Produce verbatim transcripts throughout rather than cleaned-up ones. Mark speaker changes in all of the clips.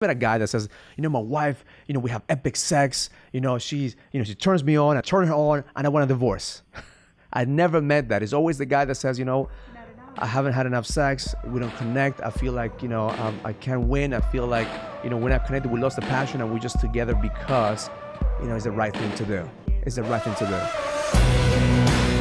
Speaker 1: But a guy that says, you know, my wife, you know, we have epic sex. You know, she's, you know, she turns me on, I turn her on, and I want a divorce. I never met that. It's always the guy that says, you know, I haven't had enough sex. We don't connect. I feel like, you know, um, I can't win. I feel like, you know, we're not connected. We lost the passion, and we're just together because, you know, it's the right thing to do. It's the right thing to do.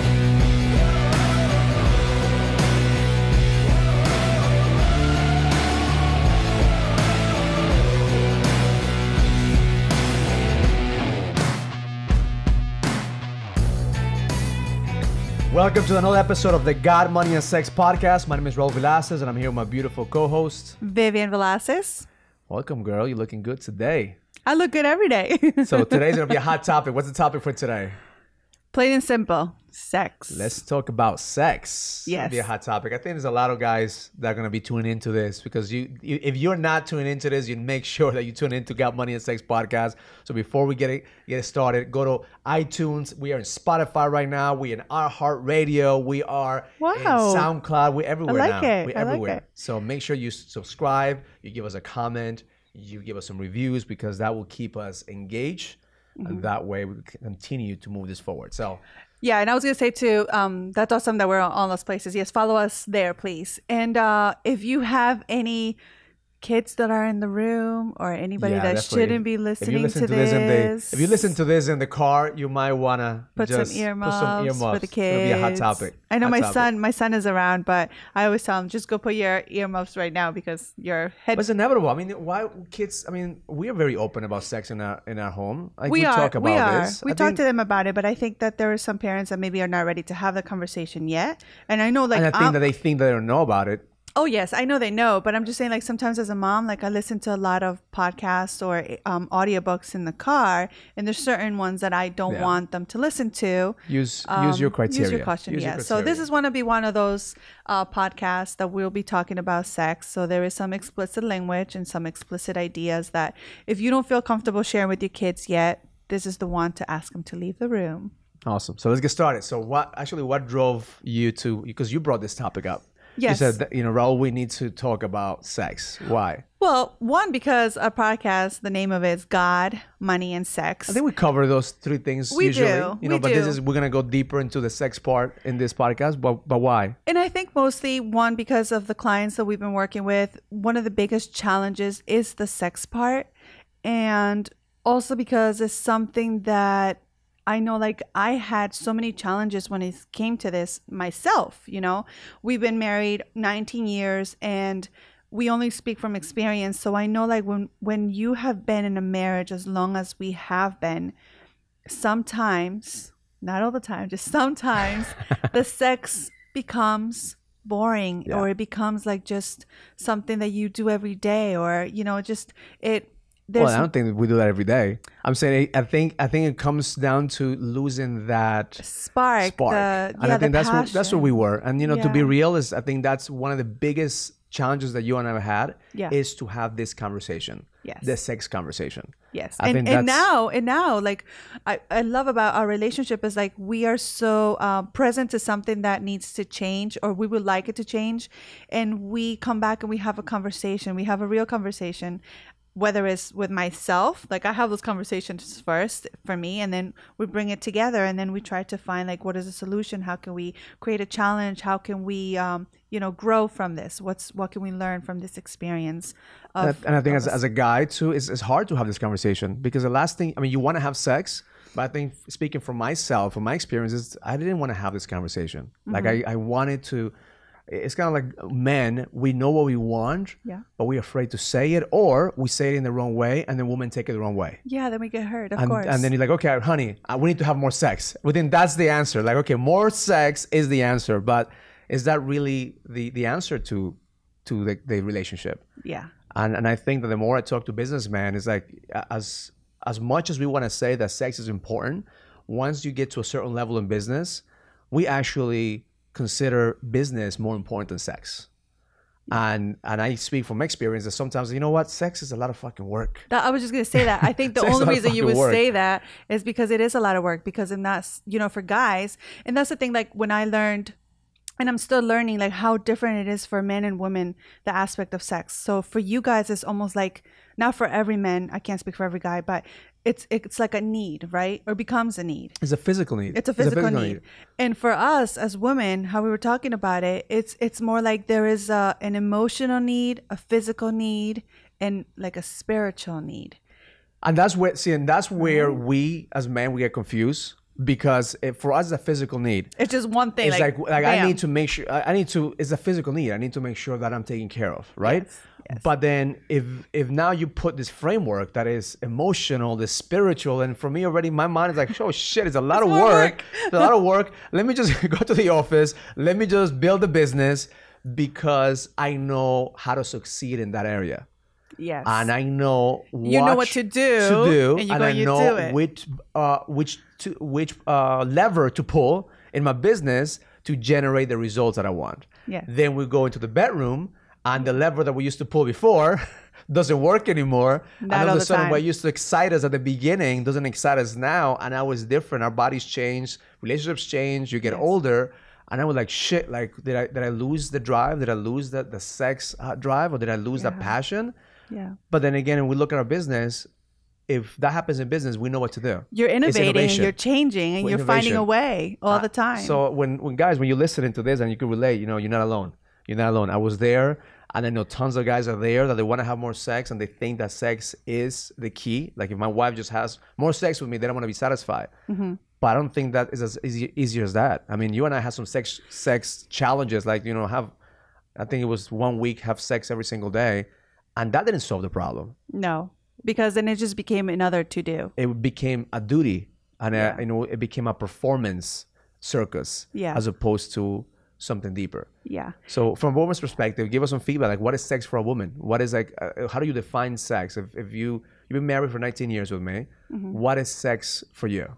Speaker 1: Welcome to another episode of the God, Money, and Sex podcast. My name is Raul Villacis, and I'm here with my beautiful co-host,
Speaker 2: Vivian Villacis.
Speaker 1: Welcome, girl. You're looking good today.
Speaker 2: I look good every day.
Speaker 1: So today's going to be a hot topic. What's the topic for today?
Speaker 2: Plain and simple. Sex.
Speaker 1: Let's talk about sex.
Speaker 2: Yes.
Speaker 1: It'll be a hot topic. I think there's a lot of guys that are going to be tuning into this because you, you, if you're not tuning into this, you make sure that you tune into God, Money, and Sex podcast. So before we get it, get it started, go to iTunes. We are in Spotify right now. We're in iHeartRadio. We are
Speaker 2: wow.
Speaker 1: in SoundCloud. We're everywhere
Speaker 2: I like
Speaker 1: now.
Speaker 2: It.
Speaker 1: We're
Speaker 2: I
Speaker 1: everywhere.
Speaker 2: Like it.
Speaker 1: So make sure you subscribe. You give us a comment. You give us some reviews because that will keep us engaged. Mm-hmm. And that way we can continue to move this forward. So
Speaker 2: yeah, and I was going to say too, um, that's awesome that we're on all those places. Yes, follow us there, please. And uh, if you have any kids that are in the room or anybody yeah, that shouldn't if, be listening
Speaker 1: listen
Speaker 2: to,
Speaker 1: to
Speaker 2: this,
Speaker 1: this the, if you listen to this in the car, you might want to
Speaker 2: put
Speaker 1: just
Speaker 2: some earmuffs,
Speaker 1: put some earmuffs
Speaker 2: for the kids.
Speaker 1: It'll be a hot topic.
Speaker 2: I know
Speaker 1: hot
Speaker 2: my
Speaker 1: topic.
Speaker 2: son, my son is around, but I always tell him just go put your earmuffs right now because your head.
Speaker 1: But it's inevitable. I mean, why kids? I mean, we are very open about sex in our in our home. Like,
Speaker 2: we,
Speaker 1: we
Speaker 2: are.
Speaker 1: talk about
Speaker 2: we are.
Speaker 1: this.
Speaker 2: We
Speaker 1: I
Speaker 2: talk
Speaker 1: think,
Speaker 2: to them about it, but I think that there are some parents that maybe are not ready to have the conversation yet. And I know, like,
Speaker 1: and I think
Speaker 2: I'm,
Speaker 1: that they think they don't know about it.
Speaker 2: Oh, yes. I know they know, but I'm just saying, like, sometimes as a mom, like, I listen to a lot of podcasts or um, audiobooks in the car, and there's certain ones that I don't yeah. want them to listen to.
Speaker 1: Use
Speaker 2: um,
Speaker 1: use your criteria.
Speaker 2: Use your caution,
Speaker 1: use
Speaker 2: yeah.
Speaker 1: your criteria.
Speaker 2: So this is going to be one of those uh, podcasts that we'll be talking about sex. So there is some explicit language and some explicit ideas that if you don't feel comfortable sharing with your kids yet, this is the one to ask them to leave the room.
Speaker 1: Awesome. So let's get started. So what actually, what drove you to, because you brought this topic up.
Speaker 2: Yes.
Speaker 1: You said, that, you know, Raul, we need to talk about sex. Why?
Speaker 2: Well, one, because our podcast, the name of it is God, Money, and Sex.
Speaker 1: I think we cover those three things
Speaker 2: we
Speaker 1: usually.
Speaker 2: Do.
Speaker 1: You know,
Speaker 2: we
Speaker 1: but
Speaker 2: do.
Speaker 1: this is, we're going to go deeper into the sex part in this podcast. But, but why?
Speaker 2: And I think mostly, one, because of the clients that we've been working with, one of the biggest challenges is the sex part. And also because it's something that I know, like, I had so many challenges when it came to this myself, you know. We've been married nineteen years and we only speak from experience. So I know, like, when, when you have been in a marriage as long as we have been, sometimes, not all the time, just sometimes, the sex becomes boring yeah. or it becomes, like, just something that you do every day or, you know, just it...
Speaker 1: There's well, I don't think we do that every day. I'm saying I think I think it comes down to losing that
Speaker 2: spark.
Speaker 1: Spark,
Speaker 2: the,
Speaker 1: and
Speaker 2: yeah,
Speaker 1: I think
Speaker 2: the
Speaker 1: that's what, that's where we were. And you know,
Speaker 2: yeah.
Speaker 1: to be real, is I think that's one of the biggest challenges that you and I have had
Speaker 2: yeah.
Speaker 1: is to have this conversation,
Speaker 2: yes,
Speaker 1: the sex conversation.
Speaker 2: Yes,
Speaker 1: I
Speaker 2: and
Speaker 1: think
Speaker 2: and now and now, like I I love about our relationship is like we are so uh, present to something that needs to change or we would like it to change, and we come back and we have a conversation. We have a real conversation. Whether it's with myself, like I have those conversations first for me, and then we bring it together, and then we try to find like what is the solution? How can we create a challenge? How can we, um, you know, grow from this? What's what can we learn from this experience? Of,
Speaker 1: and I think as, as a guy too, it's, it's hard to have this conversation because the last thing, I mean, you want to have sex, but I think speaking for myself, from my experiences, I didn't want to have this conversation. Mm-hmm. Like I, I wanted to. It's kind of like men, we know what we want,
Speaker 2: yeah.
Speaker 1: but we're afraid to say it, or we say it in the wrong way and then women take it the wrong way.
Speaker 2: Yeah, then we get hurt, of
Speaker 1: and,
Speaker 2: course.
Speaker 1: And then you're like, okay, honey, we need to have more sex. We think that's the answer. Like, okay, more sex is the answer, but is that really the, the answer to to the, the relationship?
Speaker 2: Yeah.
Speaker 1: And and I think that the more I talk to businessmen, it's like as as much as we want to say that sex is important, once you get to a certain level in business, we actually consider business more important than sex. And and I speak from experience that sometimes, you know what, sex is a lot of fucking work.
Speaker 2: That, I was just going to say that. I think the only reason you would work. say that is because it is a lot of work, because in that, you know, for guys, and that's the thing, like when I learned and I'm still learning like how different it is for men and women, the aspect of sex. So for you guys, it's almost like, not for every man, I can't speak for every guy, but it's it's like a need, right? Or becomes a need.
Speaker 1: It's a physical need.
Speaker 2: It's a physical,
Speaker 1: it's a physical
Speaker 2: need.
Speaker 1: need.
Speaker 2: And for us as women, how we were talking about it, it's it's more like there is a, an emotional need, a physical need, and like a spiritual need.
Speaker 1: And that's where, see, and that's where we as men, we get confused. Because if, for us, it's a physical need.
Speaker 2: It's just one thing.
Speaker 1: It's like, like, like I need to make sure, I, I need to, it's a physical need. I need to make sure that I'm taken care of, right?
Speaker 2: Yes, yes.
Speaker 1: But then if if now you put this framework that is emotional, the spiritual, and for me already, my mind is like, oh shit, it's a lot
Speaker 2: it's
Speaker 1: of work.
Speaker 2: work.
Speaker 1: It's a lot of work. Let me just go to the office. Let me just build a business because I know how to succeed in that area.
Speaker 2: Yes.
Speaker 1: And I know what
Speaker 2: you know what to do,
Speaker 1: to do,
Speaker 2: and, you
Speaker 1: and
Speaker 2: go,
Speaker 1: I
Speaker 2: you
Speaker 1: know
Speaker 2: do it.
Speaker 1: which uh, which to, which uh, lever to pull in my business to generate the results that I want.
Speaker 2: Yeah.
Speaker 1: Then we go into the bedroom, and the lever that we used to pull before doesn't work anymore.
Speaker 2: Not
Speaker 1: and all
Speaker 2: all
Speaker 1: of a
Speaker 2: the
Speaker 1: sudden,
Speaker 2: time.
Speaker 1: what used to excite us at the beginning doesn't excite us now, and now it's different. Our bodies change, relationships change. You get
Speaker 2: Yes.
Speaker 1: older. And I was like, shit, like, did I did I lose the drive? Did I lose the, the sex uh, drive? Or did I lose
Speaker 2: Yeah.
Speaker 1: the passion?
Speaker 2: Yeah.
Speaker 1: But then again, when we look at our business, if that happens in business, we know what to do.
Speaker 2: You're
Speaker 1: It's
Speaker 2: innovating,
Speaker 1: innovation.
Speaker 2: you're changing, and
Speaker 1: With
Speaker 2: you're finding a
Speaker 1: innovation.
Speaker 2: way all
Speaker 1: Uh,
Speaker 2: the time.
Speaker 1: So when, when guys, when you're listening to this and you can relate, you know, you're not alone. You're not alone. I was there, and I know tons of guys are there that they want to have more sex, and they think that sex is the key. Like if my wife just has more sex with me, they don't want to be satisfied. Mm-hmm. But I don't think that is as easy, easy as that. I mean, you and I had some sex sex challenges, like, you know, have, I think it was one week, have sex every single day. And that didn't solve the problem.
Speaker 2: No, because then it just became another to do.
Speaker 1: It became a duty, and
Speaker 2: Yeah.
Speaker 1: a, you know, it became a performance circus,
Speaker 2: Yeah.
Speaker 1: as opposed to something deeper.
Speaker 2: Yeah.
Speaker 1: So, from a woman's perspective, give us some feedback. Like, what is sex for a woman? What is like? Uh, how do you define sex? If if you you've been married for nineteen years with me,
Speaker 2: Mm-hmm.
Speaker 1: what is sex for you?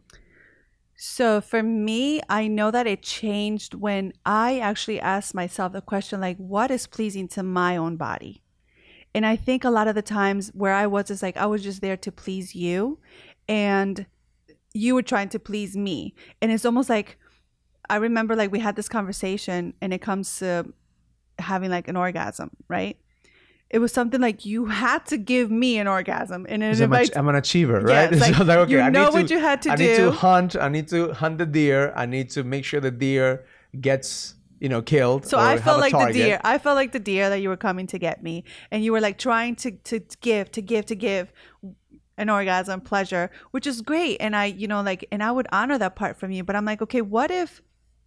Speaker 2: So for me, I know that it changed when I actually asked myself the question, like, what is pleasing to my own body? And I think a lot of the times where I was is like, I was just there to please you, and you were trying to please me. And it's almost like, I remember like we had this conversation, and it comes to having like an orgasm, right? It was something like you had to give me an orgasm. And then
Speaker 1: I'm,
Speaker 2: if
Speaker 1: a,
Speaker 2: I,
Speaker 1: I'm an achiever,
Speaker 2: Yeah,
Speaker 1: right?
Speaker 2: it's like,
Speaker 1: So like, okay,
Speaker 2: you
Speaker 1: I
Speaker 2: know
Speaker 1: need to,
Speaker 2: what you had to
Speaker 1: I need
Speaker 2: do.
Speaker 1: to hunt. I need to hunt the deer. I need to make sure the deer gets, you know, killed.
Speaker 2: So
Speaker 1: or
Speaker 2: I
Speaker 1: have
Speaker 2: felt
Speaker 1: a
Speaker 2: like
Speaker 1: target.
Speaker 2: the deer. I felt like the deer that you were coming to get me, and you were like trying to to give, to give, to give an orgasm, pleasure, which is great. And I, you know, like, and I would honor that part from you. But I'm like, okay, what if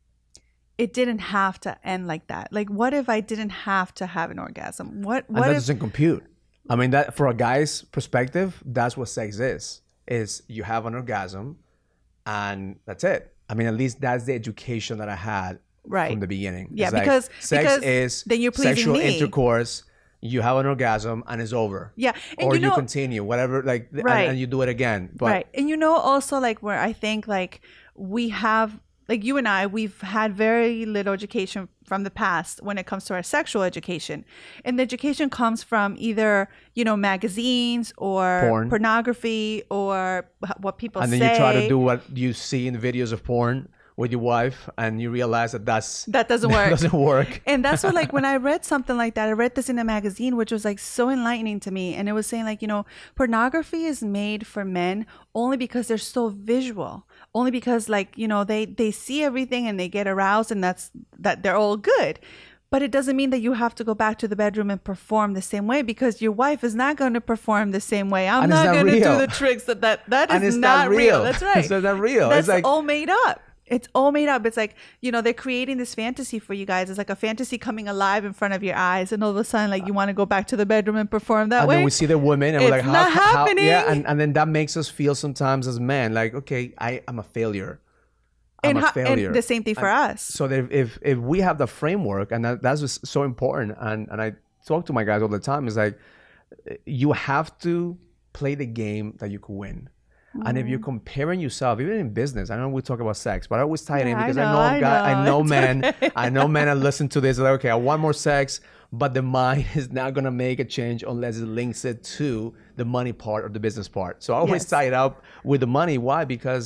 Speaker 2: it didn't have to end like that? Like, what if I didn't have to have an orgasm? What
Speaker 1: And
Speaker 2: what
Speaker 1: that
Speaker 2: if?
Speaker 1: doesn't compute. I mean, that for a guy's perspective, that's what sex is. Is you have an orgasm, and that's it. I mean, at least that's the education that I had
Speaker 2: Right.
Speaker 1: from the beginning.
Speaker 2: Yeah,
Speaker 1: It's like,
Speaker 2: because-
Speaker 1: sex
Speaker 2: because
Speaker 1: is
Speaker 2: then you're pleasing
Speaker 1: sexual
Speaker 2: me.
Speaker 1: intercourse. You have an orgasm, and it's over.
Speaker 2: Yeah, and
Speaker 1: or
Speaker 2: you
Speaker 1: you,
Speaker 2: know-
Speaker 1: continue, whatever, like, and-
Speaker 2: Right.
Speaker 1: and, you do it again. But
Speaker 2: Right. And you know, also like where I think like we have, like you and I, we've had very little education from the past when it comes to our sexual education. And the education comes from either, you know, magazines or
Speaker 1: Porn.
Speaker 2: pornography or wh- what people
Speaker 1: and
Speaker 2: say.
Speaker 1: then you try to do what you see in the videos of porn with your wife, and you realize that that's
Speaker 2: That doesn't work.
Speaker 1: doesn't work.
Speaker 2: And that's what, like, when I read something like that, I read this in a magazine, which was like so enlightening to me. And it was saying, like, you know, pornography is made for men only because they're so visual, only because, like, you know, they, they see everything and they get aroused, and that's that they're all good. But it doesn't mean that you have to go back to the bedroom and perform the same way, because your wife is not going to perform the same way. I'm
Speaker 1: And it's
Speaker 2: not
Speaker 1: not
Speaker 2: going to do
Speaker 1: real.
Speaker 2: the tricks that that, that
Speaker 1: And
Speaker 2: is
Speaker 1: it's
Speaker 2: not
Speaker 1: not
Speaker 2: real.
Speaker 1: real.
Speaker 2: That's right.
Speaker 1: It's not real.
Speaker 2: That's
Speaker 1: It's like-
Speaker 2: all made up. It's all made up. It's like, you know, they're creating this fantasy for you guys. It's like a fantasy coming alive in front of your eyes, and all of a sudden, like, you want to go back to the bedroom and perform that
Speaker 1: And
Speaker 2: way.
Speaker 1: then we see the women, and
Speaker 2: It's
Speaker 1: we're like, how,
Speaker 2: not
Speaker 1: how-
Speaker 2: happening.
Speaker 1: yeah, and, and then that makes us feel sometimes as men, like, okay, I, I'm a failure. I'm
Speaker 2: and,
Speaker 1: a
Speaker 2: how-
Speaker 1: failure.
Speaker 2: and the same thing for
Speaker 1: And
Speaker 2: us.
Speaker 1: So that if if we have the framework, and that, that's just so important, and, and I talk to my guys all the time, is like, you have to play the game that you could win. And if you're comparing yourself, even in business, I know we talk about sex, but I always tie it in
Speaker 2: Yeah, I
Speaker 1: because I
Speaker 2: know,
Speaker 1: know,
Speaker 2: I
Speaker 1: guy,
Speaker 2: know.
Speaker 1: I know
Speaker 2: It's
Speaker 1: men,
Speaker 2: okay.
Speaker 1: I know men that listen to this, they're like, okay, I want more sex, but the mind is not gonna make a change unless it links it to the money part or the business part. So I always
Speaker 2: Yes.
Speaker 1: tie it up with the money. Why? Because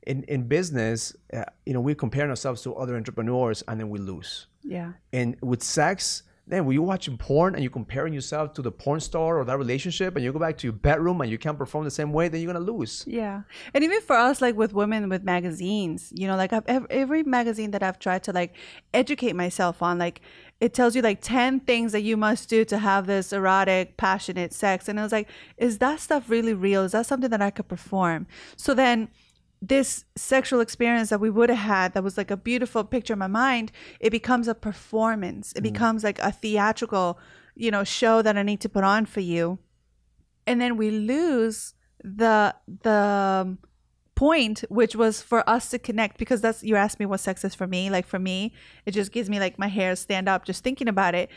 Speaker 1: in, in business, uh, you know, we're comparing ourselves to other entrepreneurs and then we lose.
Speaker 2: Yeah.
Speaker 1: And with sex, then when you're watching porn and you're comparing yourself to the porn star or that relationship and you go back to your bedroom and you can't perform the same way, then you're going to lose.
Speaker 2: Yeah. And even for us, like with women with magazines, you know, like I've, every magazine that I've tried to like educate myself on, like it tells you like ten things that you must do to have this erotic, passionate sex. And I was like, is that stuff really real? Is that something that I could perform? So then this sexual experience that we would have had that was like a beautiful picture in my mind, it becomes a performance. It mm. becomes like a theatrical, you know, show that I need to put on for you. And then we lose the the point, which was for us to connect, because that's, you asked me what sex is for me. Like for me, it just gives me like my hairs stand up just thinking about it.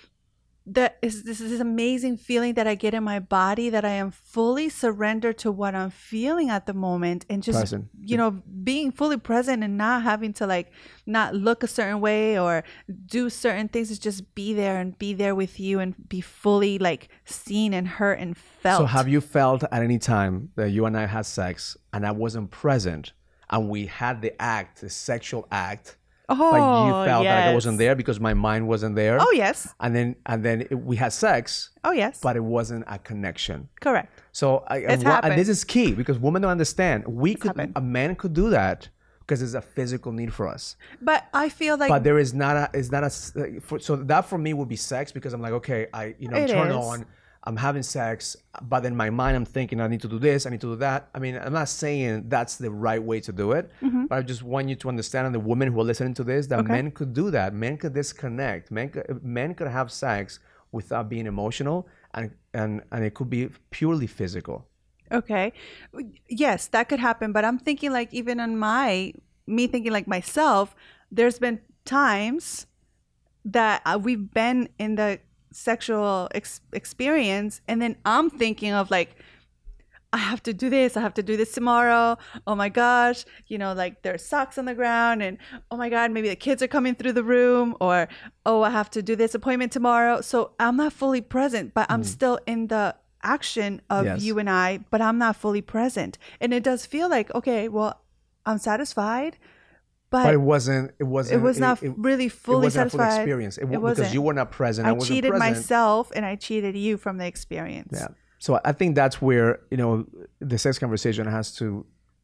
Speaker 2: That is this is this amazing feeling that I get in my body, that I am fully surrendered to what I'm feeling at the moment, and just present. You know, being fully present and not having to like not look a certain way or do certain things. Is just be there and be there with you and be fully like seen and heard and felt.
Speaker 1: So have you felt at any time that you and I had sex and I wasn't present and we had the act, the sexual act,
Speaker 2: oh,
Speaker 1: but you felt
Speaker 2: yes.
Speaker 1: that I wasn't there because my mind wasn't there?
Speaker 2: Oh, yes.
Speaker 1: And then and then it, we had sex.
Speaker 2: Oh, yes.
Speaker 1: But it wasn't a connection.
Speaker 2: Correct.
Speaker 1: So I,
Speaker 2: It's
Speaker 1: and,
Speaker 2: happened.
Speaker 1: and this is key because women don't understand. We
Speaker 2: It's
Speaker 1: could
Speaker 2: happened.
Speaker 1: a man could do that because it's a physical need for us.
Speaker 2: But I feel like
Speaker 1: But there is not a is not a for, so that for me would be sex, because I'm like, okay, I you know
Speaker 2: It
Speaker 1: turn
Speaker 2: is.
Speaker 1: on, I'm having sex, but in my mind I'm thinking I need to do this, I need to do that. I mean, I'm not saying that's the right way to do it,
Speaker 2: mm-hmm.
Speaker 1: but I just want you to understand, and the women who are listening to this, that
Speaker 2: Okay.
Speaker 1: men could do that. Men could disconnect. Men could, men could have sex without being emotional, and and and it could be purely physical.
Speaker 2: Okay. Yes, that could happen. But I'm thinking like even on my, me thinking like myself, there's been times that uh, we've been in the sexual ex- experience. And then I'm thinking of like, I have to do this. I have to do this tomorrow. Oh my gosh. You know, like there's socks on the ground and oh my God, maybe the kids are coming through the room, or, oh, I have to do this appointment tomorrow. So I'm not fully present, but I'm mm. still in the action of yes. you and I, but I'm not fully present. And it does feel like, okay, well, I'm satisfied, but,
Speaker 1: but it wasn't, it wasn't,
Speaker 2: it was not
Speaker 1: it,
Speaker 2: really fully
Speaker 1: it wasn't
Speaker 2: satisfied.
Speaker 1: A full experience. It,
Speaker 2: it
Speaker 1: because
Speaker 2: wasn't.
Speaker 1: You were not present.
Speaker 2: I,
Speaker 1: I wasn't
Speaker 2: cheated
Speaker 1: present.
Speaker 2: myself and I cheated you from the experience.
Speaker 1: Yeah. So I think that's where, you know, the sex conversation has to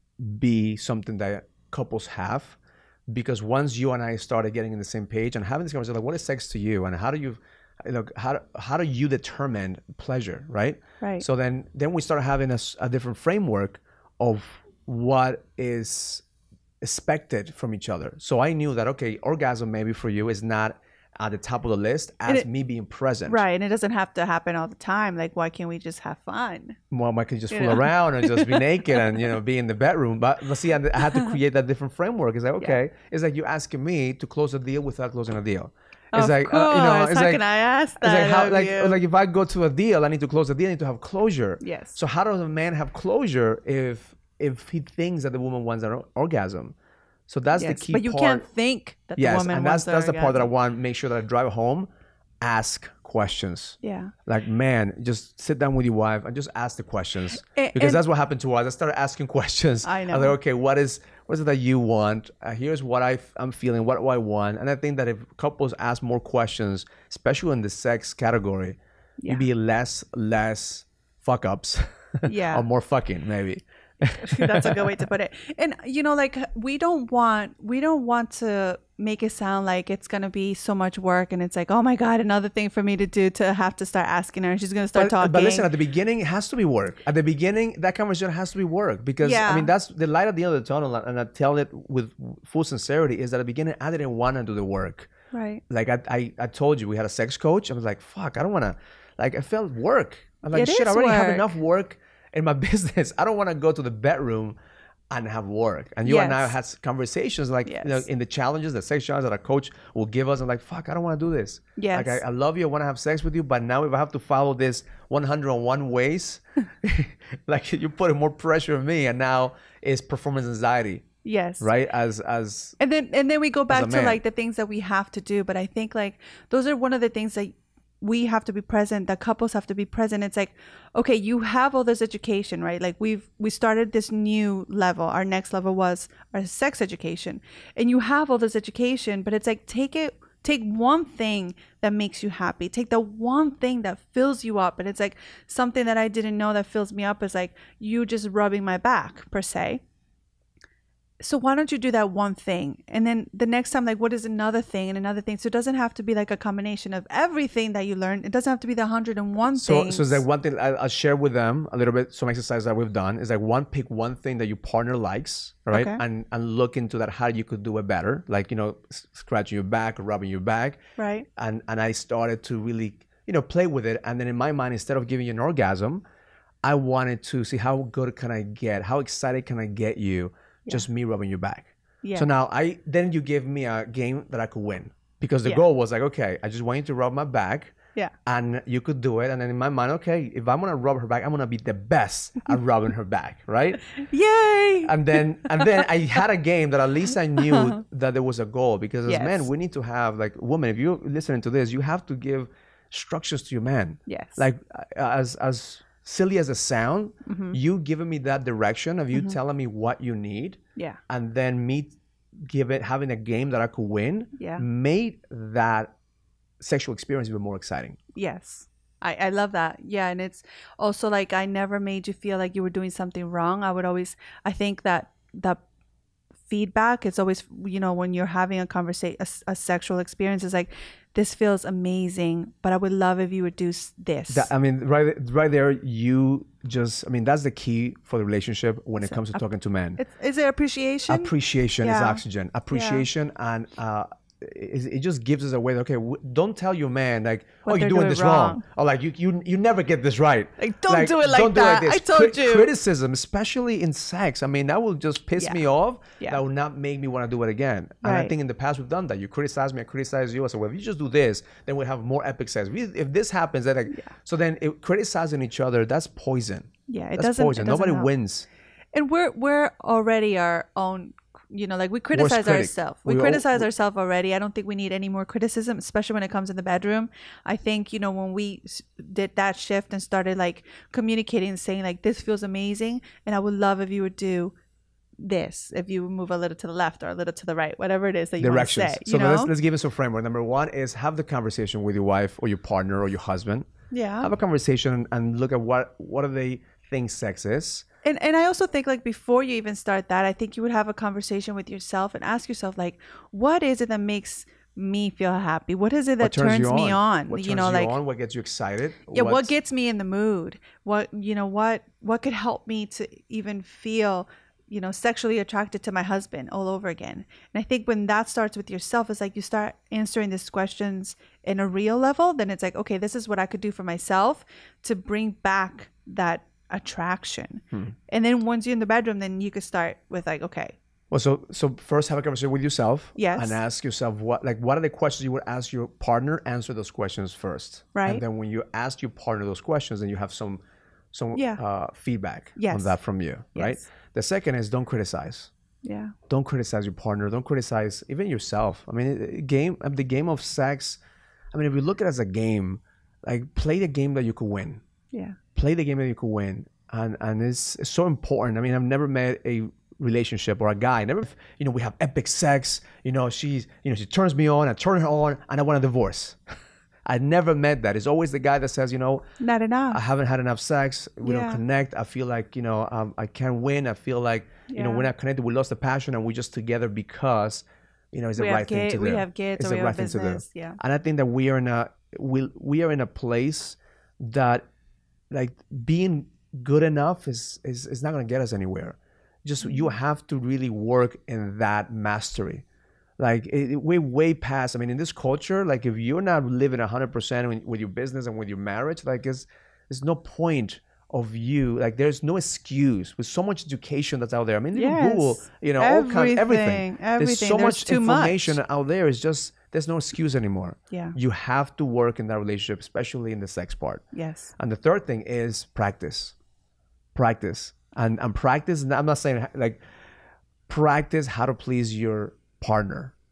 Speaker 1: be something that couples have, because once you and I started getting in the same page and having this conversation, like, what is sex to you, and how do you, you know, how how do you determine pleasure, right?
Speaker 2: Right.
Speaker 1: So then then we start having a, a different framework of what is expected from each other. So I knew that, okay, orgasm maybe for you is not at the top of the list as it, me being present.
Speaker 2: Right. And it doesn't have to happen all the time. Like, why can't we just have fun?
Speaker 1: Well, I could just
Speaker 2: you
Speaker 1: fool
Speaker 2: know?
Speaker 1: around and just be naked and, you know, be in the bedroom. But, but see, I, I had to create that different framework. It's like, okay, yeah. It's like you asking me to close a deal without closing a deal. It's
Speaker 2: of
Speaker 1: like,
Speaker 2: course.
Speaker 1: Uh, you know, it's
Speaker 2: how
Speaker 1: like,
Speaker 2: can I ask that?
Speaker 1: It's like, how, like,
Speaker 2: you?
Speaker 1: like if I go to a deal, I need to close the deal, I need to have closure.
Speaker 2: Yes.
Speaker 1: So how does a man have closure if if he thinks that the woman wants an orgasm? So that's
Speaker 2: yes,
Speaker 1: the key
Speaker 2: but you
Speaker 1: part.
Speaker 2: can't think that the
Speaker 1: yes,
Speaker 2: woman
Speaker 1: and
Speaker 2: wants
Speaker 1: that's that's the part that I
Speaker 2: orgasm.
Speaker 1: want to make sure that I drive home. Ask questions.
Speaker 2: Yeah.
Speaker 1: Like, man, just sit down with your wife and just ask the questions,
Speaker 2: and,
Speaker 1: because
Speaker 2: and,
Speaker 1: that's what happened to us. I started asking questions.
Speaker 2: I know.
Speaker 1: I was like, okay, what is what is it that you want? Uh, here's what I I'm feeling. What do I want? And I think that if couples ask more questions, especially in the sex category,
Speaker 2: yeah.
Speaker 1: you'd be less less fuck ups.
Speaker 2: Yeah.
Speaker 1: Or more fucking maybe.
Speaker 2: That's a good way to put it. And you know, like we don't want we don't want to make it sound like it's gonna be so much work and it's like, oh my God, another thing for me to do to have to start asking her. She's gonna start
Speaker 1: but,
Speaker 2: talking.
Speaker 1: But listen, at the beginning it has to be work. At the beginning, that conversation has to be work, because
Speaker 2: yeah.
Speaker 1: I mean that's the light at the end of the tunnel, and I tell it with full sincerity, is that at the beginning I didn't want to do the work.
Speaker 2: Right.
Speaker 1: Like I, I I told you, we had a sex coach. I was like, fuck, I don't wanna, like I felt work. I'm like,
Speaker 2: it
Speaker 1: shit, I already
Speaker 2: work.
Speaker 1: have enough work in my business. I don't want to go to the bedroom and have work. And you
Speaker 2: yes.
Speaker 1: and I had conversations like,
Speaker 2: yes.
Speaker 1: you know, in the challenges, the sex challenges that a coach will give us. I'm like, fuck, I don't want to do this.
Speaker 2: Yes.
Speaker 1: Like, I, I love you. I want to have sex with you. But now if I have to follow this one hundred one ways, like you're putting more pressure on me. And now it's performance anxiety.
Speaker 2: Yes.
Speaker 1: Right. As, as,
Speaker 2: and then, and then we go back to
Speaker 1: man.
Speaker 2: like the things that we have to do. But I think like those are one of the things that we have to be present, that couples have to be present. It's like, okay, you have all this education, right? Like we've we started this new level. Our next level was our sex education, and you have all this education, but it's like, take it take one thing that makes you happy, take the one thing that fills you up. And it's like, something that I didn't know that fills me up is like you just rubbing my back per se. So why don't you do that one thing? And then the next time, like, what is another thing and another thing? So it doesn't have to be like a combination of everything that you learn. It doesn't have to be the one hundred and one
Speaker 1: so,
Speaker 2: things.
Speaker 1: So it's like one thing I- I'll share with them a little bit, some exercise that we've done is like one, pick one thing that your partner likes, right?
Speaker 2: Okay.
Speaker 1: And and look into that, how you could do it better. Like, you know, s- scratching your back or rubbing your back.
Speaker 2: Right.
Speaker 1: And, and I started to really, you know, play with it. And then in my mind, instead of giving you an orgasm, I wanted to see how good can I get? How excited can I get you?
Speaker 2: Yeah.
Speaker 1: Just me rubbing your back.
Speaker 2: Yeah.
Speaker 1: So now I then you gave me a game that I could win, because the
Speaker 2: Yeah.
Speaker 1: goal was like, okay, I just want you to rub my back,
Speaker 2: Yeah.
Speaker 1: and you could do it. And then in my mind, okay, if I'm gonna rub her back, I'm gonna be the best at rubbing her back, right?
Speaker 2: Yay.
Speaker 1: And then and then I had a game that at least I knew that there was a goal, because as
Speaker 2: Yes.
Speaker 1: men, we need to have, like, women, if you're listening to this, you have to give structures to your man.
Speaker 2: Yes.
Speaker 1: Like uh, as as silly as it sound,
Speaker 2: Mm-hmm.
Speaker 1: you giving me that direction of you
Speaker 2: Mm-hmm.
Speaker 1: telling me what you need,
Speaker 2: Yeah.
Speaker 1: and then me give it having a game that I could win,
Speaker 2: Yeah.
Speaker 1: made that sexual experience even more exciting.
Speaker 2: Yes. I, I love that. Yeah. And it's also like, I never made you feel like you were doing something wrong. I would always, I think that that feedback, it's always, you know, when you're having a conversation, a, a sexual experience, is like, this feels amazing, but I would love if you would do s- this.
Speaker 1: That, I mean, right, right there, you just, I mean, that's the key for the relationship when it
Speaker 2: So,
Speaker 1: comes to
Speaker 2: ap-
Speaker 1: talking to men.
Speaker 2: It's, is it appreciation?
Speaker 1: Appreciation is
Speaker 2: Yeah.
Speaker 1: oxygen. Appreciation, and uh, it, it just gives us a way. Okay, w- don't tell your man like,
Speaker 2: What
Speaker 1: oh, you're
Speaker 2: they're
Speaker 1: doing
Speaker 2: doing
Speaker 1: this wrong.
Speaker 2: wrong.
Speaker 1: or like you, you, you never get this right.
Speaker 2: Like, don't do it like that. I told
Speaker 1: Crit-
Speaker 2: you.
Speaker 1: Criticism, especially in sex. I mean, that will just piss
Speaker 2: Yeah.
Speaker 1: me off.
Speaker 2: Yeah.
Speaker 1: That will not make me want to do it again. And I
Speaker 2: Right.
Speaker 1: think in the past we've done that. You criticize me, I criticize you. I said, well, if you just do this, then we have more epic sex. We, if this happens, then like, so then it, criticizing each other, that's poison.
Speaker 2: Yeah, it
Speaker 1: That's
Speaker 2: doesn't.
Speaker 1: poison.
Speaker 2: It doesn't
Speaker 1: Nobody
Speaker 2: help.
Speaker 1: wins.
Speaker 2: And we're we're already our own, you know, like we criticize
Speaker 1: critic.
Speaker 2: ourselves. We,
Speaker 1: We all-
Speaker 2: criticize ourselves already. I don't think we need any more criticism, especially when it comes in the bedroom. I think, you know, when we s- did that shift and started like communicating and saying like, this feels amazing, and I would love if you would do this, if you move a little to the left or a little to the right, whatever it is that you want to
Speaker 1: Directions.
Speaker 2: say.
Speaker 1: So
Speaker 2: You know?
Speaker 1: let's, let's give us a framework. Number one is have the conversation with your wife or your partner or your husband.
Speaker 2: yeah.
Speaker 1: Have a conversation and look at what what are they think sex is.
Speaker 2: And and I also think like before you even start that, I think you would have a conversation with yourself and ask yourself like, what is it that makes me feel happy? What is it that
Speaker 1: What turns,
Speaker 2: turns
Speaker 1: you
Speaker 2: me on?
Speaker 1: What turns
Speaker 2: you know,
Speaker 1: you
Speaker 2: like
Speaker 1: on? What gets you excited?
Speaker 2: yeah, what
Speaker 1: What's-
Speaker 2: gets me in the mood? What you know, what what could help me to even feel, you know, sexually attracted to my husband all over again? And I think when that starts with yourself, it's like you start answering these questions in a real level, then it's like, okay, this is what I could do for myself to bring back that attraction.
Speaker 1: Hmm.
Speaker 2: And then once you're in the bedroom, then you could start with like, okay,
Speaker 1: Well, so so first have a conversation with yourself.
Speaker 2: Yes.
Speaker 1: And ask yourself what like what are the questions you would ask your partner? Answer those questions first.
Speaker 2: Right.
Speaker 1: And then when you ask your partner those questions, then you have some some
Speaker 2: Yeah.
Speaker 1: uh, feedback
Speaker 2: Yes.
Speaker 1: on that from you, right?
Speaker 2: Yes.
Speaker 1: The second is don't criticize.
Speaker 2: yeah,
Speaker 1: Don't criticize your partner. Don't criticize even yourself. I mean, it- game uh, the game of sex. I mean, if you look at it as a game, like play the game that you could win.
Speaker 2: yeah,
Speaker 1: Play the game that you could win, and and it's, it's so important. I mean, I've never met a relationship or a guy. Never, you know, we have epic sex. You know, she's, you know, she turns me on, I turn her on, and I want a divorce. I never met that. It's always the guy that says, you know,
Speaker 2: not enough.
Speaker 1: I haven't had enough sex. We
Speaker 2: Yeah.
Speaker 1: don't connect. I feel like, you know, um, I can't win. I feel like, you know,
Speaker 2: Yeah.
Speaker 1: we're not connected. We lost the passion, and we're just together because, you know, it's the
Speaker 2: We have
Speaker 1: right thing
Speaker 2: kid-
Speaker 1: to do.
Speaker 2: we have kids
Speaker 1: It's
Speaker 2: or
Speaker 1: the
Speaker 2: we have
Speaker 1: right thing to do.
Speaker 2: business, yeah.
Speaker 1: And I think that we are in a we we are in a place that like being good enough is is, is not going to get us anywhere. Just you have to really work in that mastery. Like it, it, we're way past. I mean, in this culture, like if you're not living one hundred percent with your business and with your marriage, like it's, there's no point of you. Like there's no excuse with so much education that's out there. I mean, you can Google,
Speaker 2: Yes.
Speaker 1: you know, all kind, everything.
Speaker 2: Everything,
Speaker 1: There's
Speaker 2: everything.
Speaker 1: so
Speaker 2: There's
Speaker 1: much
Speaker 2: too much.
Speaker 1: information out there. It's just there's no excuse anymore.
Speaker 2: Yeah.
Speaker 1: You have to work in that relationship, especially in the sex part.
Speaker 2: Yes.
Speaker 1: And the third thing is practice. Practice. And and practice, I'm not saying like practice how to please your partner.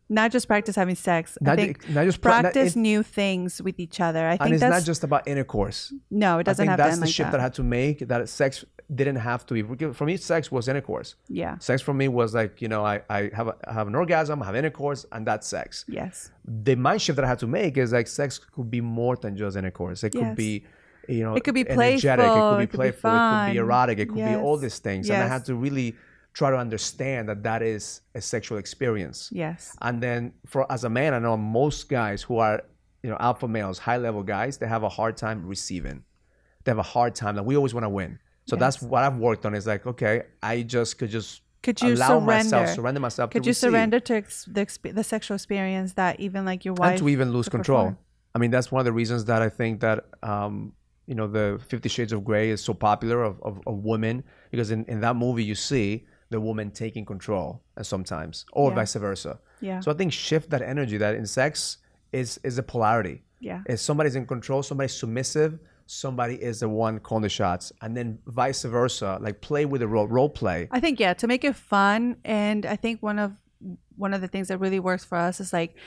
Speaker 2: not just practice having sex. I
Speaker 1: Not,
Speaker 2: think
Speaker 1: ju- not just pra- not-
Speaker 2: practice
Speaker 1: it-
Speaker 2: new things with each other. I
Speaker 1: and
Speaker 2: think
Speaker 1: it's
Speaker 2: that's
Speaker 1: not just about intercourse.
Speaker 2: no, it
Speaker 1: I
Speaker 2: doesn't
Speaker 1: think
Speaker 2: have to
Speaker 1: that's
Speaker 2: end
Speaker 1: the
Speaker 2: like
Speaker 1: shift
Speaker 2: that.
Speaker 1: that I had to make. That sex didn't have to be. Because for me, sex was intercourse.
Speaker 2: Yeah.
Speaker 1: Sex for me was like, you know, I, I have a, I have an orgasm, I have intercourse, and that's sex.
Speaker 2: Yes.
Speaker 1: The mind shift that I had to make is like sex could be more than just intercourse. It could
Speaker 2: Yes.
Speaker 1: be, you know,
Speaker 2: It could be
Speaker 1: energetic.
Speaker 2: playful,
Speaker 1: It could be
Speaker 2: it could be
Speaker 1: playful. It could be
Speaker 2: fun.
Speaker 1: erotic. It could be all
Speaker 2: Yes.
Speaker 1: these things. And I
Speaker 2: Yes.
Speaker 1: had to really try to understand that that is a sexual experience.
Speaker 2: Yes.
Speaker 1: And then for as a man, I know most guys who are, you know, alpha males, high level guys, they have a hard time receiving. They have a hard time. Like we always want to win. So
Speaker 2: Yes.
Speaker 1: that's what I've worked on. Is like, okay, I just could just
Speaker 2: Could you
Speaker 1: allow
Speaker 2: surrender?
Speaker 1: myself, surrender myself
Speaker 2: Could
Speaker 1: to
Speaker 2: you
Speaker 1: receive.
Speaker 2: surrender to ex- the, exp- the sexual experience that even like your wife
Speaker 1: And to even lose
Speaker 2: could
Speaker 1: control.
Speaker 2: perform?
Speaker 1: I mean, that's one of the reasons that I think that, um, you know, the Fifty Shades of Grey is so popular of, of, of women, because in, in that movie you see the woman taking control and sometimes, or
Speaker 2: Yeah.
Speaker 1: vice versa.
Speaker 2: Yeah.
Speaker 1: So I think shift that energy that in sex is is a polarity.
Speaker 2: Yeah.
Speaker 1: If somebody's in control, somebody's submissive, somebody is the one calling the shots, and then vice versa. Like play with the role, role play.
Speaker 2: I think yeah, to make it fun, and I think one of one of the things that really works for us is like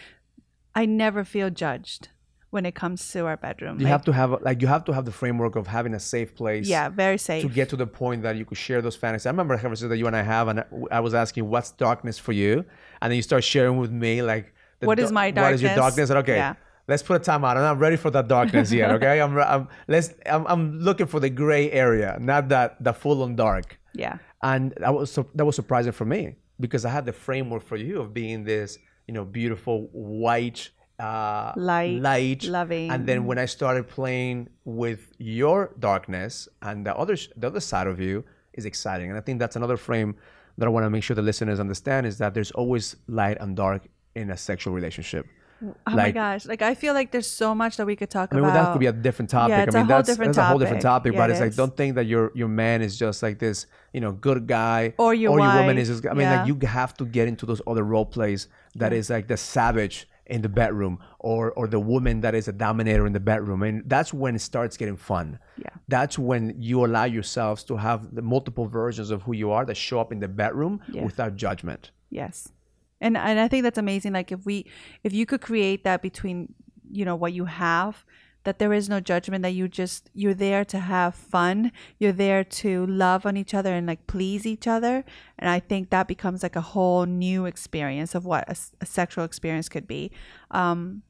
Speaker 2: I never feel judged when it comes to our bedroom.
Speaker 1: You
Speaker 2: Like,
Speaker 1: have to have like you have to have the framework of having a safe place.
Speaker 2: yeah, very safe.
Speaker 1: To get to the point that you could share those fantasies. I remember a conversation that you and I have, and I was asking, "What's darkness for you?" And then you start sharing with me like, the
Speaker 2: What is
Speaker 1: da-
Speaker 2: my
Speaker 1: What is your
Speaker 2: darkness?
Speaker 1: darkness? And okay,
Speaker 2: Yeah.
Speaker 1: let's put a time out. I'm not ready for that darkness yet. Okay, I'm, I'm let's I'm, I'm looking for the gray area, not that the full on dark.
Speaker 2: Yeah.
Speaker 1: And that was so, that was surprising for me because I had the framework for you of being this, you know, beautiful white. Uh,
Speaker 2: Light,
Speaker 1: light,
Speaker 2: loving.
Speaker 1: and then when I started playing with your darkness and the other, the other side of you is exciting. And I think that's another frame that I want to make sure the listeners understand is that there's always light and dark in a sexual relationship.
Speaker 2: Oh my
Speaker 1: Like-
Speaker 2: gosh. Like I feel like there's so much that we could talk
Speaker 1: I mean,
Speaker 2: about.
Speaker 1: well, that could be a different topic.
Speaker 2: Yeah, it's
Speaker 1: I
Speaker 2: a
Speaker 1: mean,
Speaker 2: whole
Speaker 1: that's,
Speaker 2: different
Speaker 1: that's a whole different
Speaker 2: topic.
Speaker 1: topic.
Speaker 2: Yeah,
Speaker 1: but
Speaker 2: it
Speaker 1: it's like,
Speaker 2: is.
Speaker 1: don't think that your your man is just like this, you know, good guy,
Speaker 2: Or your
Speaker 1: woman
Speaker 2: wife.
Speaker 1: is just. I mean,
Speaker 2: Yeah.
Speaker 1: like you have to get into those other role plays that
Speaker 2: Yeah.
Speaker 1: is like the savage in the bedroom, or or the woman that is a dominator in the bedroom, and that's when it starts getting fun.
Speaker 2: Yeah.
Speaker 1: That's when you allow yourselves to have the multiple versions of who you are that show up in the bedroom
Speaker 2: Yeah.
Speaker 1: without judgment.
Speaker 2: Yes. And and I think that's amazing. Like if we if you could create that between, you know, what you have, that there is no judgment, that you just you're there to have fun. You're there to love on each other and like please each other. And I think that becomes like a whole new experience of what a, s- a sexual experience could be. Um,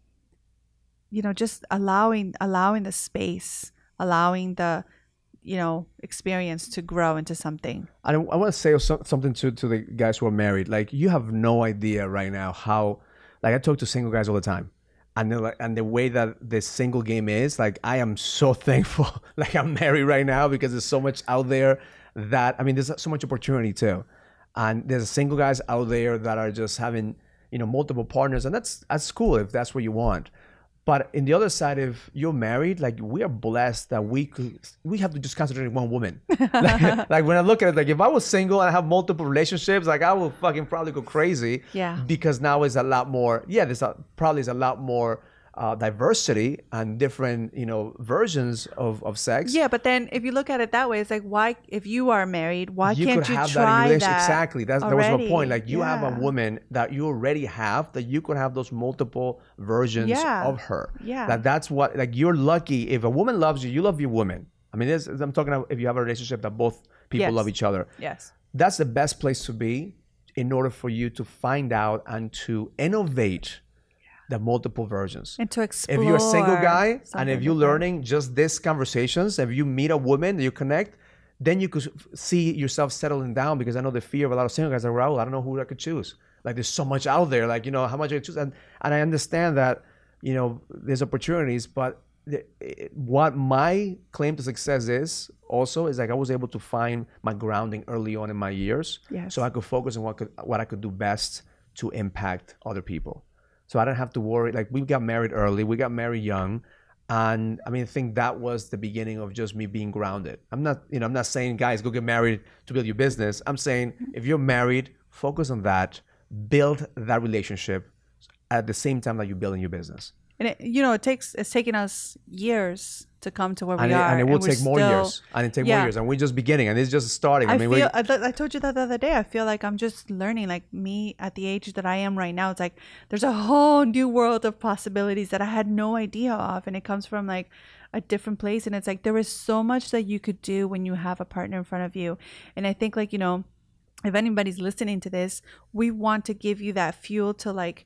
Speaker 2: you know, just allowing allowing the space, allowing the, you know, experience to grow into something.
Speaker 1: I, I want to say so- something to, to the guys who are married. Like, you have no idea right now how, like, I talk to single guys all the time. And, they're like, and the way that the single game is, like, I am so thankful. Like, I'm married right now because there's so much out there that, I mean, there's so much opportunity too. And there's single guys out there that are just having, you know, multiple partners. And that's, that's cool if that's what you want. But in the other side, if you're married, like, we are blessed that we could, we have to just concentrate on one woman. like, like when I look at it, like, if I was single and I have multiple relationships, like, I would fucking probably go crazy.
Speaker 2: Yeah.
Speaker 1: Because now it's a lot more, yeah, there's a, probably is a lot more uh, diversity and different, you know, versions of, of sex.
Speaker 2: Yeah, but then if you look at it that way, it's like, why, if you are married, why
Speaker 1: You
Speaker 2: can't
Speaker 1: could
Speaker 2: you
Speaker 1: have
Speaker 2: try
Speaker 1: that in relationship.
Speaker 2: that
Speaker 1: Exactly. That's, that was my
Speaker 2: already?
Speaker 1: point. Like, you have
Speaker 2: Yeah.
Speaker 1: a woman that you already have, that you could have those multiple versions
Speaker 2: Yeah.
Speaker 1: of her.
Speaker 2: Yeah.
Speaker 1: That that's what, like, you're lucky. If a woman loves you, you love your woman. I mean, this, I'm talking about if you have a relationship that both people
Speaker 2: Yes.
Speaker 1: love each other.
Speaker 2: Yes.
Speaker 1: That's the best place to be in order for you to find out and to innovate the multiple versions.
Speaker 2: And to explore.
Speaker 1: If you're a single guy and
Speaker 2: something
Speaker 1: if you're
Speaker 2: different.
Speaker 1: learning just these conversations, if you meet a woman that you connect, then you could see yourself settling down, because I know the fear of a lot of single guys like, Raul, I don't know who I could choose. Like, there's so much out there. Like, you know, how much I choose. And, and I understand that, you know, there's opportunities, but the, it, what my claim to success is also is like I was able to find my grounding early on in my years.
Speaker 2: Yes.
Speaker 1: So I could focus on what could, what I could do best to impact other people. So I don't have to worry. Like, we got married early, we got married young. And I mean, I think that was the beginning of just me being grounded. I'm not, you know, I'm not saying, guys, go get married to build your business. I'm saying, if you're married, focus on that, build that relationship at the same time that you're building your business.
Speaker 2: And it, you know, it takes it's taken us years to come to where
Speaker 1: and
Speaker 2: we
Speaker 1: it,
Speaker 2: are,
Speaker 1: and it will
Speaker 2: we're
Speaker 1: take more
Speaker 2: still-
Speaker 1: years, and it take
Speaker 2: Yeah.
Speaker 1: more years, and we're just beginning, and it's just starting. I,
Speaker 2: I
Speaker 1: mean,
Speaker 2: feel.
Speaker 1: we,
Speaker 2: I, I told you that the other day. I feel like I'm just learning. Like me at the age that I am right now, it's like there's a whole new world of possibilities that I had no idea of, and it comes from like a different place. And it's like there is so much that you could do when you have a partner in front of you. And I think like you know, if anybody's listening to this, we want to give you that fuel to like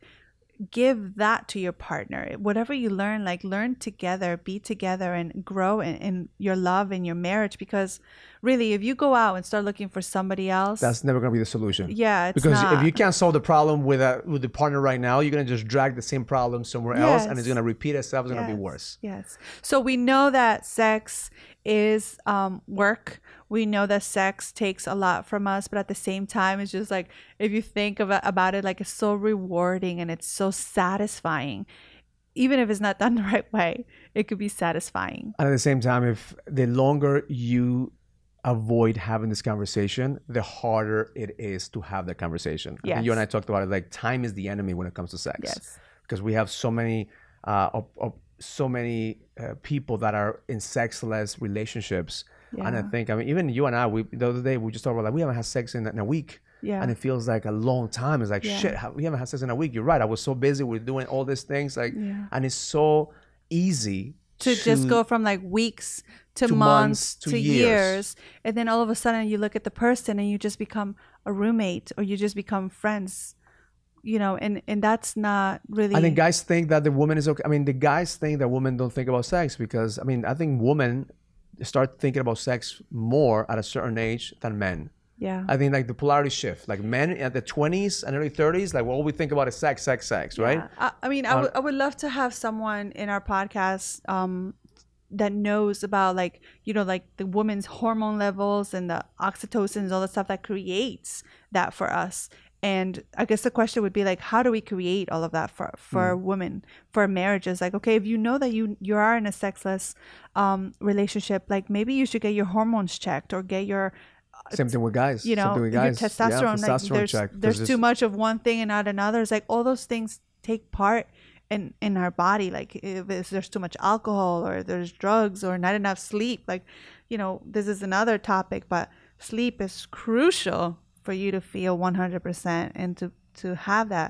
Speaker 2: give that to your partner. Whatever you learn, like learn together, be together, and grow in, in your love and your marriage. Because really, if you go out and start looking for somebody else,
Speaker 1: that's never going to be the solution.
Speaker 2: yeah, it's
Speaker 1: because
Speaker 2: not.
Speaker 1: if you can't solve the problem with a with the partner right now, you're going to just drag the same problem somewhere else, and it's
Speaker 2: Yes.
Speaker 1: going to repeat itself. It's going to
Speaker 2: Yes.
Speaker 1: be worse.
Speaker 2: Yes. So we know that sex is um, work. We know that sex takes a lot from us, but at the same time, it's just like, if you think about, about it, like it's so rewarding and it's so satisfying. Even if it's not done the right way, it could be satisfying.
Speaker 1: And at the same time, if the longer you avoid having this conversation, the harder it is to have that conversation. I think
Speaker 2: Yes.
Speaker 1: you and I talked about it, like time is the enemy when it comes to sex.
Speaker 2: Yes.
Speaker 1: Because we have so many, uh, of, of so many uh, people that are in sexless relationships.
Speaker 2: Yeah.
Speaker 1: And I think, I mean, even you and I, we the other day, we just talked about like, we haven't had sex in, in a week.
Speaker 2: Yeah.
Speaker 1: And it feels like a long time. It's like,
Speaker 2: Yeah.
Speaker 1: shit, how- we haven't had sex in a week. You're right. I was so busy with doing all these things. Like,
Speaker 2: Yeah.
Speaker 1: and it's so easy
Speaker 2: to just go from like weeks to,
Speaker 1: to
Speaker 2: months,
Speaker 1: months to
Speaker 2: to
Speaker 1: years.
Speaker 2: years. And then all of a sudden you look at the person and you just become a roommate, or you just become friends, you know, and, and that's not really.
Speaker 1: I think guys think that the woman is okay. I mean, the guys think that women don't think about sex because, I mean, I think women start thinking about sex more at a certain age than men.
Speaker 2: Yeah.
Speaker 1: I think like the polarity shift, like men at the twenties and early thirties, like all we think about is sex, sex, sex, right?
Speaker 2: Yeah. I, I mean, I
Speaker 1: Um,
Speaker 2: would I would love to have someone in our podcast um, that knows about like, you know, like the woman's hormone levels and the oxytocin and all the stuff that creates that for us. And I guess the question would be like, how do we create all of that for, for
Speaker 1: Mm.
Speaker 2: women, for marriages? Like, okay, if you know that you, you are in a sexless um, relationship, like maybe you should get your hormones checked or get your,
Speaker 1: Same thing with guys.
Speaker 2: you
Speaker 1: Same
Speaker 2: know,
Speaker 1: thing with
Speaker 2: your
Speaker 1: guys.
Speaker 2: testosterone.
Speaker 1: Yeah,
Speaker 2: Like
Speaker 1: testosterone
Speaker 2: there's,
Speaker 1: check. 'cause
Speaker 2: there's
Speaker 1: it's-
Speaker 2: too much of one thing and not another. It's like all those things take part in, in our body. Like if it's, there's too much alcohol or there's drugs or not enough sleep. Like, you know, this is another topic, but sleep is crucial for you to feel one hundred percent and to, to have that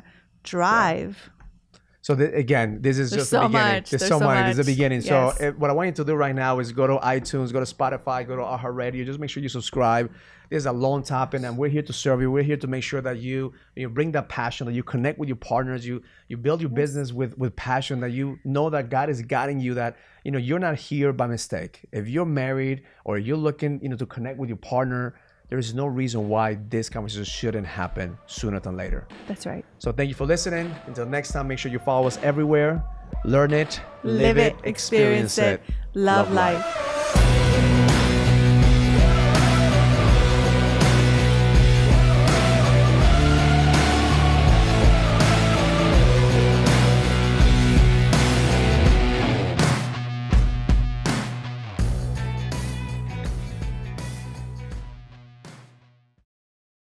Speaker 2: drive.
Speaker 1: So the, again, this is
Speaker 2: There's
Speaker 1: just
Speaker 2: so
Speaker 1: the beginning.
Speaker 2: much.
Speaker 1: There's,
Speaker 2: There's
Speaker 1: so
Speaker 2: so
Speaker 1: much. It's the
Speaker 2: much.
Speaker 1: beginning.
Speaker 2: Yes.
Speaker 1: So eh, what I want you to do right now is go to iTunes, go to Spotify, go to iHeartRadio. Just make sure you subscribe. This is a long topic, and we're here to serve you. We're here to make sure that you you bring that passion, that you connect with your partners, you you build your business with with passion, that you know that God is guiding you, that you know you're not here by mistake. If you're married or you're looking, you know, to connect with your partner, there is no reason why this conversation shouldn't happen sooner than later.
Speaker 2: That's right.
Speaker 1: So thank you for listening. Until next time, make sure you follow us everywhere. Learn it,
Speaker 2: Live it, experience it, love life.